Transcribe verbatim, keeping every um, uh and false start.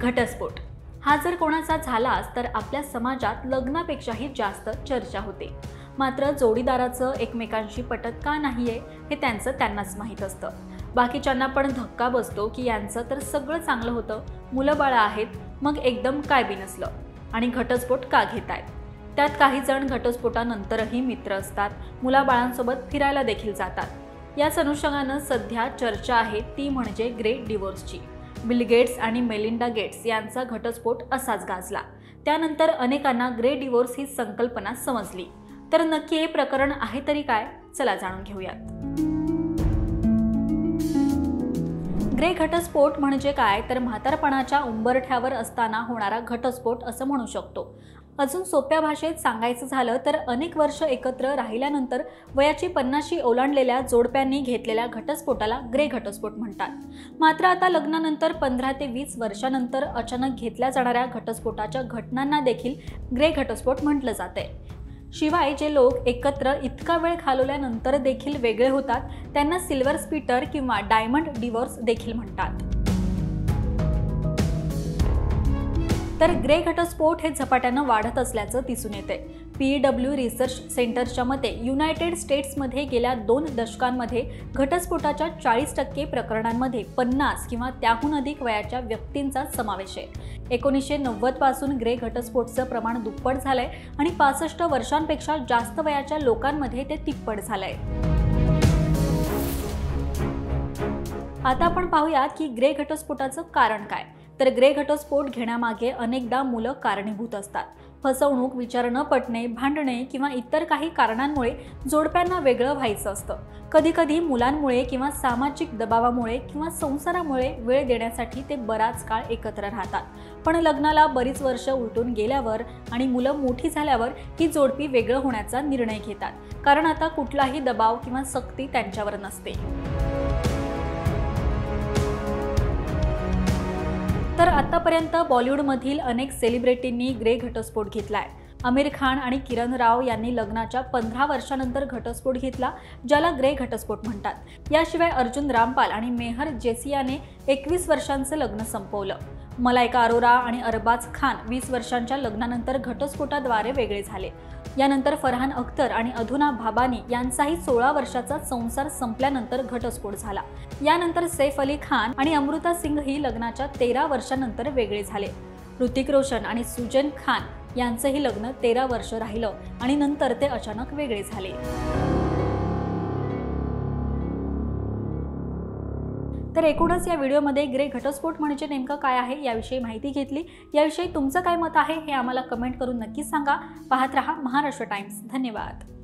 घटस्फोट हा जर कोणाचा झालाच तर आपल्या समाजात लग्नापेक्षाही जास्त चर्चा होते। मात्र जोडीदाराचं एकमेकांशी पटत का नाहीये हे त्यांचं त्यांनाच माहीत असतं। बाकीच्यांना पण धक्का बसतो की यांचं तर सगळं चांगलं होतं, मुलं बाळं आहेत, मग एकदम काय बी नसलं आणि घटस्फोट का घेतायत। त्यात काही जण घटस्फोटानंतरही मित्र असतात, मुलाबाळांसोबत फिरायला देखील जातात। याच अनुषंगानं सध्या चर्चा आहे ती म्हणजे ग्रेट डिवोर्सची। बिल गेट्स आणि मेलिंडा गेट्स यांचा घटस्फोट असाच गाजला। त्यानंतर अनेकांना ग्रेट डिवोर्स ही संकल्पना समजली। तर नक्की हे प्रकरण आहे तरी काय, चला जाणून घेऊयात। ग्रे घटस्फोट म्हणजे काय तर म्हातारपणाच्या उंबरठ्यावर असताना होणारा घटस्फोट असं म्हणू शकतो। अजून सोप्या भाषेत सांगायचं झालं तर अनेक वर्ष एकत्र राहिल्यानंतर वयाची पन्नाशी ओलांडलेल्या जोडप्यांनी घेतलेल्या घटस्फोटाला ग्रे घटस्फोट म्हणतात। मात्र आता लग्नानंतर पंधरा ते वीस वर्षानंतर अचानक घेतल्या जाणाऱ्या घटस्फोटाच्या घटनांना देखील ग्रे घटस्फोट म्हटलं जाते। शिवाय जे लोक एकत्र इतका वेळ घालवल्यानंतर देखील वेगळे होतात त्यांना सिल्वर स्प्लिटर किंवा डायमंड डिवोर्स देखील म्हणतात। तर ग्रे घटस्फोट हे झपाट्यानं वाढत असल्याचं दिसून येते। पी डब्ल्यू रिसर्च सेंटरच्या मते युनायटेड स्टेट्समध्ये गेल्या दोन दशकांमध्ये घटस्फोटाच्या चाळीस टक्के प्रकरणांमध्ये पन्नास किंवा त्याहून अधिक वयाच्या व्यक्तींचा समावेश आहे। एकोणीसशे नव्वद पासून ग्रे घटस्फोटचं प्रमाण दुप्पट झालंय आणि पासष्ट वर्षांपेक्षा जास्त वयाच्या लोकांमध्ये ते तिप्पट झालंय। आता आपण पाहूयात की ग्रे घटस्फोटाचं कारण काय। तर ग्रे घटस्फोट घेण्यामागे अनेकदा मुलं कारणीभूत असतात। फसवणूक, विचार न पटणे, भांडणे किंवा इतर काही कारणांमुळे जोडप्यांना वेगळं व्हायचं असतं। कधी कधी मुलांमुळे किंवा सामाजिक दबावामुळे किंवा संसारामुळे वेळ देण्यासाठी ते बराच काळ एकत्र राहतात। पण लग्नाला बरीच वर्ष उलटून गेल्यावर आणि मुलं मोठी झाल्यावर ही जोडपी वेगळं होण्याचा निर्णय घेतात, कारण आता कुठलाही दबाव किंवा सक्ती त्यांच्यावर नसते। तर आतापर्यंत बॉलिवूडमधील अनेक सेलिब्रिटींनी ग्रे घटस्फोट घेतलाय। आमिर खान आणि किरण राव यांनी लग्नाच्या पंधरा वर्षांनंतर घटस्फोट घेतला, ज्याला ग्रे घटस्फोट म्हणतात। याशिवाय अर्जुन रामपाल आणि मेहर जेसियाने एकवीस वर्षांचं लग्न संपवलं। मलाइका अरोरा आणि अरबाज खान वीस वर्षांच्या लग्नानंतर घटस्फोटाद्वारे वेगळे झाले। यानंतर फरहान अख्तर आणि अधुना भाबानी यांचाही सोळा वर्षाचा संसार संपल्यानंतर घटस्फोट झाला। यानंतर सैफ अली खान आणि अमृता सिंग ही लग्नाच्या तेरा वर्षांनंतर वेगळे झाले। ऋतिक रोशन आणि सुजैन खान यांचंही लग्न तेरा वर्ष राहिलं आणि नंतर ते अचानक वेगळे झाले। तर एकूणच या व्हिडिओमध्ये ग्रे घटस्फोट म्हणजे नेमकं काय आहे याविषयी माहिती घेतली। याविषयी तुमचं काय मत आहे हे आम्हाला कमेंट करून नक्की सांगा। पाहत रहा महाराष्ट्र टाइम्स। धन्यवाद।